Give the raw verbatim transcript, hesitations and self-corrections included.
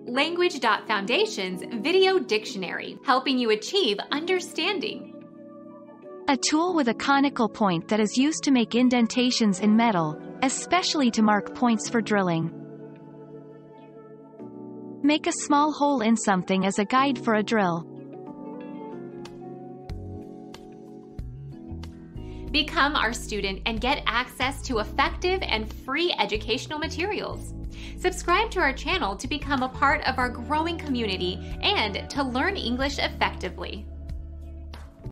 Language dot Foundation's Video Dictionary, helping you achieve understanding. A tool with a conical point that is used to make indentations in metal, especially to mark points for drilling. Make a small hole in something as a guide for a drill. Become our student and get access to effective and free educational materials. Subscribe to our channel to become a part of our growing community and to learn English effectively.